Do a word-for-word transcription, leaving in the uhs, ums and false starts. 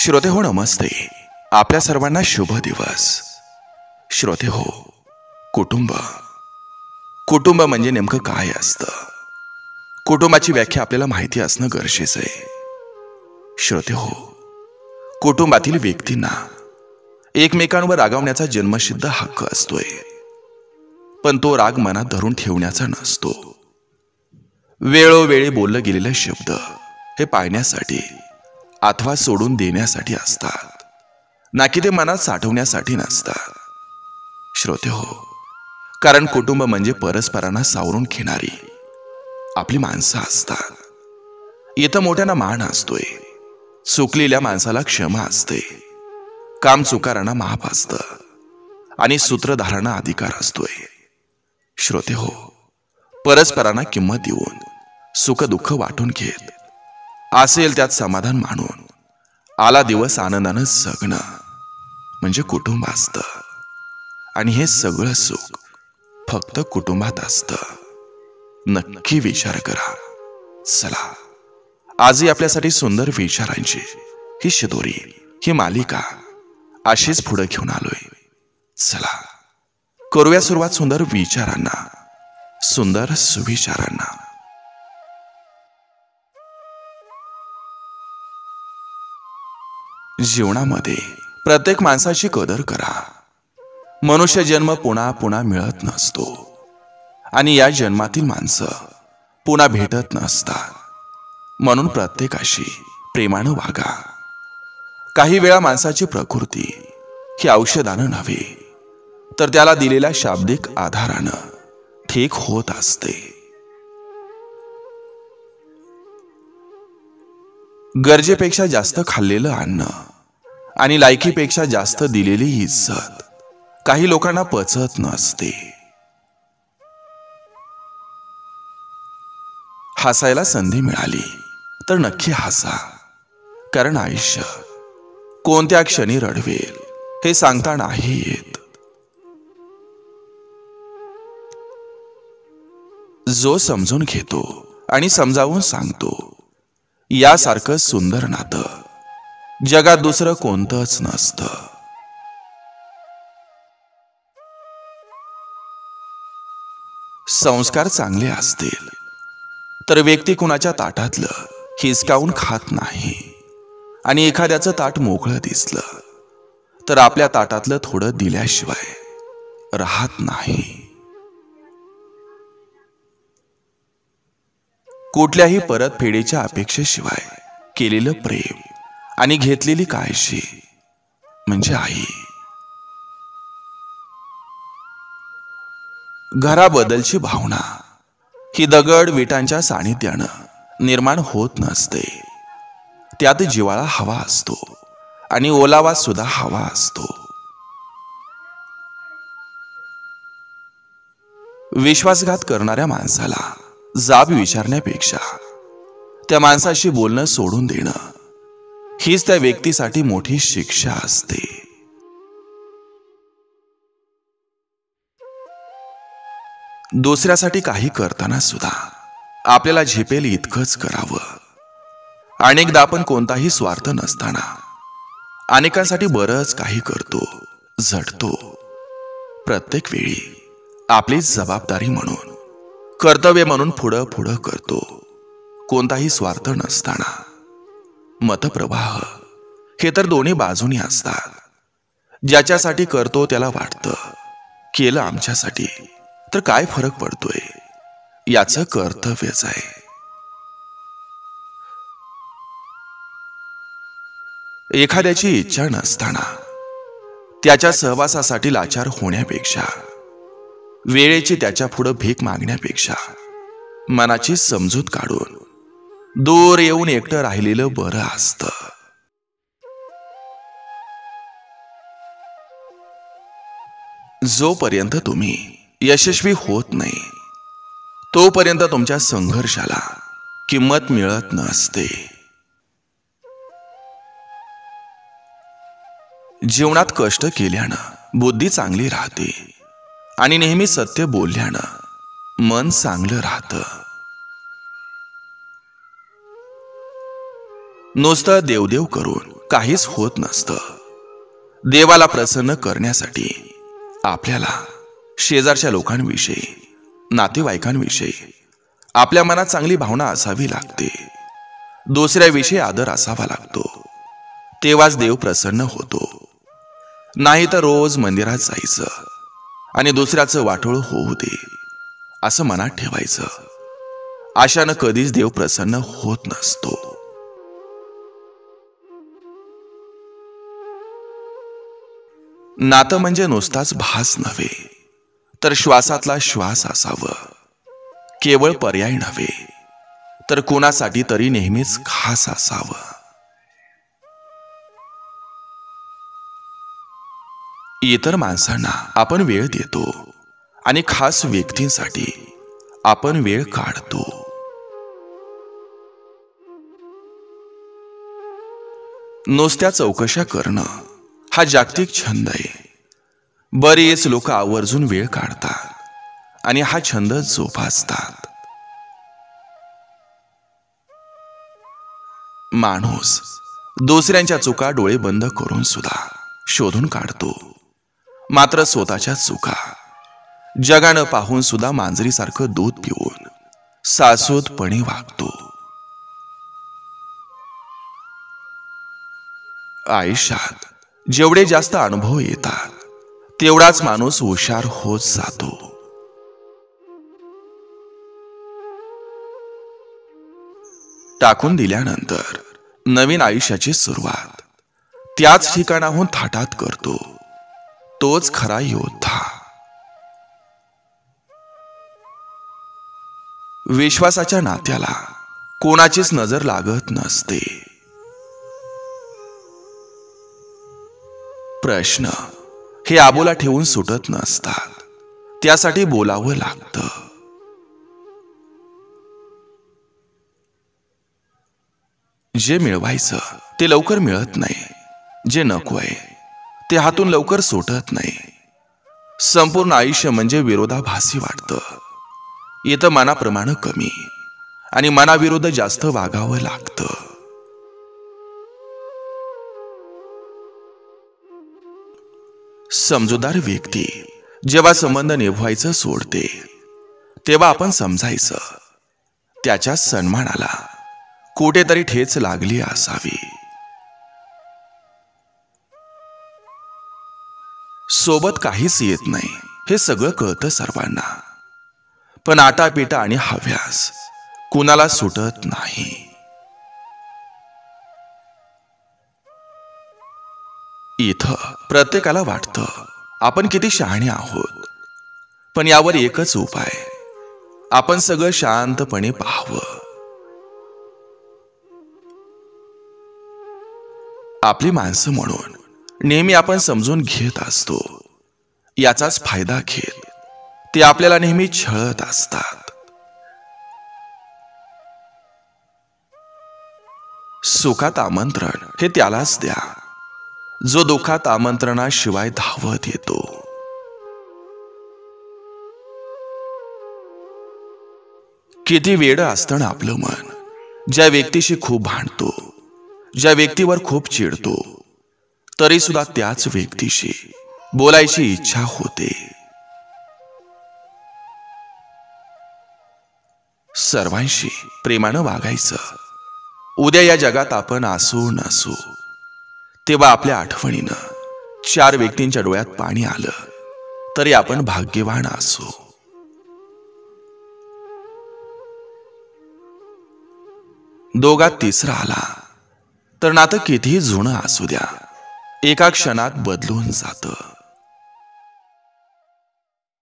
श्रोते हो नमस्ते. आपल्या सर्वांना शुभ दिवस. श्रोते हो, कुटुंब कुटुंब म्हणजे नेमकं काय असतं? कुटुंबाची व्याख्या आपल्याला माहिती असणं गरजेचं आहे. श्रोते हो, कुटुंबातील व्यक्तींना एकमेकांवर रागवण्याचा जन्मसिद्ध हक्क असतोय, पण तो राग मनात धरून ठेवण्याचा नसतो. वेळोवेळी बोललं गेलेले शब्द हे पाळण्यासाठी अथवा सोडून देण्यासाठी असतात, ना की ते मनात साठवण्यासाठी नसतात. श्रोते हो, कारण कुटुंब म्हणजे परस्परांना सावरून घेणारी आपली माणसं असतात. इथं मोठ्यांना मान असतोय, चुकलेल्या माणसाला क्षमा असते, काम चुकारांना माफ असतं आणि सूत्रधारांना अधिकार असतोय. श्रोते हो, परस्परांना किंमत देऊन सुख दुःख वाटून घेत असेल त्यात समाधान मानून आला दिवस आनंदानं जगणं म्हणजे कुटुंब असतं. आणि हे सगळं सुख फक्त कुटुंबात असतं. नक्की विचार करा. चला, आजही आपल्यासाठी सुंदर विचारांची ही शिदोरी, ही मालिका अशीच पुढे घेऊन आलोय. चला, करूया सुरुवात सुंदर विचारांना, सुंदर सुविचारांना. जीवनामध्ये प्रत्येक माणसाची कदर करा. मनुष्य जन्म पुन्हा पुन्हा मिळत नसतो आणि या जन्मातील माणसं पुन्हा भेटत नसतात. म्हणून प्रत्येकाशी प्रेमानं वागा. काही वेळा माणसाची प्रकृती ही औषधानं नव्हे तर त्याला दिलेल्या शाब्दिक आधारानं ठीक होत असते. गरजेपेक्षा जास्त खाल्लेलं अन्न आणि लायकीपेक्षा जास्त दिलेली इज्जत काही लोकांना पचत नसते. हसायला संधी मिळाली तर नक्की हसा, कारण आयुष्य कोणत्या क्षणी रडवेल हे सांगता नाही येत. जो समजून घेतो आणि समजावून सांगतो यासारखं सुंदर नातं जगात दुसरं कोणतंच नसतं. संस्कार चांगले असतील तर व्यक्ती कुणाच्या ताटातलं हिसकावून खात नाही आणि एखाद्याचं ताट मोकळं दिसलं तर आपल्या ताटातलं थोडं दिल्याशिवाय राहत नाही. कुठल्याही परतफेडीच्या अपेक्षेशिवाय केलेलं प्रेम आणि घेतलेली काळजी म्हणजे आई. घराबद्दलची भावना ही दगड विटांच्या सानिध्यानं निर्माण होत नसते. त्यात जिव्हाळा हवा असतो आणि ओलावा सुद्धा हवा असतो. विश्वासघात करणाऱ्या माणसाला जाब विचारण्यापेक्षा त्या माणसाशी बोलणं सोडून देणं हीच त्या व्यक्तीसाठी मोठी शिक्षा असते. दुसऱ्यासाठी काही करताना सुद्धा आपल्याला झेपेल इतकंच करावं. अनेकदा आपण कोणताही स्वार्थ नसताना अनेकांसाठी बरंच काही करतो, झटतो. प्रत्येक वेळी आपली जबाबदारी म्हणून, कर्तव्य म्हणून पुढं पुढं करतो, कोणताही स्वार्थ नसताना. मतप्रवाह हे तर दोन्ही बाजूनी असतात. ज्याच्यासाठी करतो त्याला वाटतं केलं आमच्यासाठी तर काय फरक पडतोय, याचं कर्तव्यच आहे. एखाद्याची इच्छा नसताना त्याच्या सहवासासाठी लाचार होण्यापेक्षा, वेळेची त्याच्या पुढे भीक मागण्यापेक्षा मनाची समजूत काढून दूर येऊन एकटं राहिलेलं बरं असतं. जोपर्यंत तुम्ही यशस्वी होत नाही तोपर्यंत तुमच्या संघर्षाला किंमत मिळत नसते. जीवनात कष्ट केल्यानं बुद्धी चांगली राहते आणि नेहमी सत्य बोलल्यानं मन चांगलं राहतं. नुसतं देवदेव करून काहीच होत नसतं. देवाला प्रसन्न करण्यासाठी आपल्याला शेजारच्या लोकांविषयी, नातेवाईकांविषयी आपल्या मनात चांगली भावना असावी लागते. दुसऱ्याविषयी आदर असावा लागतो. तेव्हाच देव प्रसन्न होतो. नाही तर रोज मंदिरात जायचं आणि दुसऱ्याचं वाटोळ होऊ दे असं मनात ठेवायचं. अशानं कधीच देव प्रसन्न होत नसतो. नातं म्हणजे नुसताच भास नव्हे, तर श्वासातला श्वास असावं. केवळ पर्याय नव्हे, तर कोणासाठी तरी नेहमीच खास असावं. इतर माणसांना आपण वेळ देतो आणि खास व्यक्तींसाठी आपण वेळ काढतो. नुसत्या चौकशा करणं हा जागतिक छंद आहे. बरेच लोक आवर्जून वेळ काढतात आणि हा छंद जोपासतात. माणूस दुसऱ्यांच्या चुका डोळे बंद करून सुद्धा शोधून काढतो, मात्र स्वतःच्या चुका जगानं पाहून सुद्धा मांजरीसारखं दूध पिऊन सासूदपणे वागतो. आयुष्यात जेवढे जास्त अनुभव येतात तेवढाच माणूस हुशार होत जातो. टाकून दिल्यानंतर नवीन आयुष्याची सुरुवात त्याच ठिकाणाहून थाटात करतो तोच खरा योद्धा. विश्वासाच्या नात्याला कोणाचीच नजर लागत नसते. प्रश्न हे आबोला ठेवून सुटत नसतात, त्यासाठी बोलावं लागतं. जे मिळवायचं ते लवकर मिळत नाही, जे नकोय ते हातून लवकर सुटत नाही. संपूर्ण आयुष्य म्हणजे विरोधाभासी वाटतं. इथं मनाप्रमाणे कमी आणि मनाविरुद्ध जास्त वागावं लागतं. समजूतदार व्यक्ती जेव्हा संबंध निभवायचं सोडते तेव्हा आपण समजायचं त्याच्या सन्मानाला कुठेतरी ठेच लागली असावी. सोबत काहीच येत नाही हे सगळं कळतं सर्वांना, पण आटापिटा आणि हव्यास कुणाला सुटत नाही. इथं प्रत्येकाला वाटतं आपण किती शहाणे आहोत, पण यावर एकच उपाय, आपण सगळं शांतपणे पाहावं. आपली माणसं म्हणून नेहमी आपण समजून घेत असतो. याचाच फायदा घेत ते आपल्याला नेहमी छळत असतात. सुखात आमंत्रण हे त्यालाच द्या जो दुःखात आमंत्रणाशिवाय धावत येतो. किती वेड असतं आपलं मन, ज्या व्यक्तीशी खूप भांडतो, ज्या व्यक्तीवर खूप चिडतो, तरी सुद्धा त्याच व्यक्तीशी बोलायची इच्छा होते. सर्वांशी प्रेमानं वागायचं. उद्या या जगात आपण असू नसू तेव्हा आपल्या आठवणीनं चार व्यक्तींच्या डोळ्यात पाणी आलं तरी आपण भाग्यवान असू. दोघात तिसरा आला तर नातं कितीही जुनं असू द्या, एका क्षणात बदलून जातं.